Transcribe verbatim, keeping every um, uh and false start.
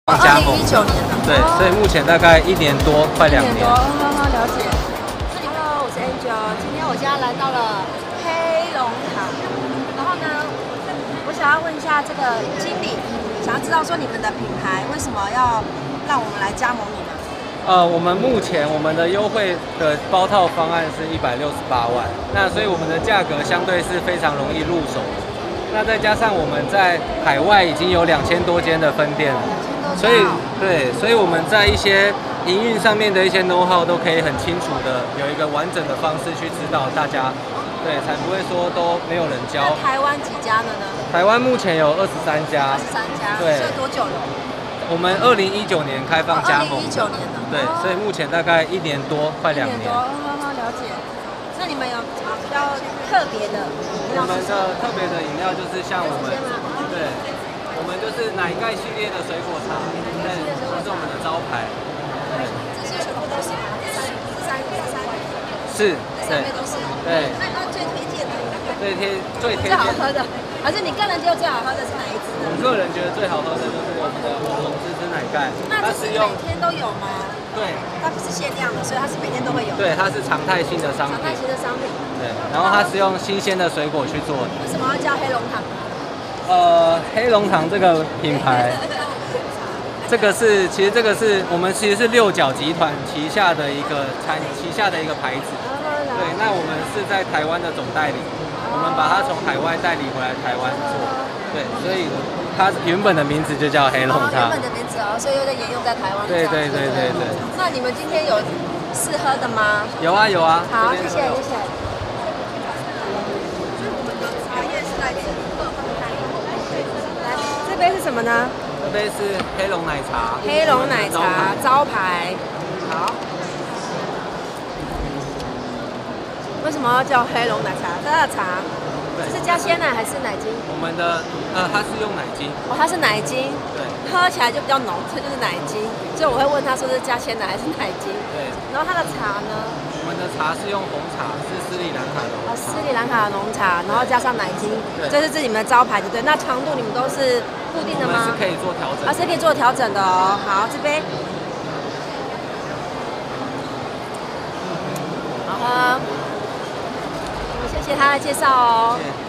加盟。 二零一九年的。 对， 哦、 所以目前大概一年多，快两年。 一年多，好好了解。Hello， 我是 Angel， 今天我家来到了黑龙堂，然后呢，我想要问一下这个经理，想要知道说你们的品牌为什么要让我们来加盟你们？ 呃，我们目前我们的优惠的包套方案是一百六十八万，那所以我们的价格相对是非常容易入手。那再加上我们在海外已经有两千多间的分店了，所以对，所以我们在一些营运上面的一些 know how 都可以很清楚的有一个完整的方式去指导大家，对，才不会说都没有人教。 那台湾几家的呢？ 台湾目前有二十三家， 二十三家， 对， 所以多久了？ 我们二零一九年开放加盟， 二零一九年的， 对，所以目前大概一年多，快两年。 一年多，好好了解。那你们有什么比较特别的？ 我们的特别的饮料就是像我们，对，我们就是奶盖系列的水果茶，对，这是我们的招牌。 这些全部都是三三三， 是，对，对。 那那最推荐的？ 最贴最贴最好喝的，还是你个人觉得最好喝的是哪一支？ 我个人觉得最好喝的就是我们的火龙芝芝奶盖。 那这是每天都有吗？ 对， 它不是限量的，所以它是每天都会有。 对，它是常态性的商品。 常态性的商品。 对，然后它是用新鲜的水果去做的。 为什么要叫黑龙堂？ 呃，黑龙堂这个品牌，这个是其实这个是我们其实是六角集团旗下的一个产旗下的一个牌子。对，那我们是在台湾的总代理，我们把它从海外代理回来台湾做。对，所以它原本的名字就叫黑龙堂。 原本的名字哦，所以又在沿用在台湾。 对对对对对。 那你们今天有试喝的吗？ 有啊有啊。 好，谢谢谢谢。来，这杯是什么呢？ 这杯是黑龙奶茶。 黑龙奶茶招牌。好。为什么要叫黑龙奶茶？它的茶，这是加鲜奶还是奶精？ 我们的呃，它是用奶精。 哦，它是奶精。 对。 喝起来就比较浓，这就是奶精。所以我会问他说是加鲜奶还是奶精。 对。 然后它的茶呢？ 我们的茶是用红茶，是斯里兰卡的红茶。 哦，斯里兰卡的浓茶，然后加上奶精。对。这是自己们的招牌，对不对？那长度你们都是固定的吗？ 我们是可以做调整。 啊，是可以做调整的哦。好，这杯。好喝。谢谢他的介绍哦。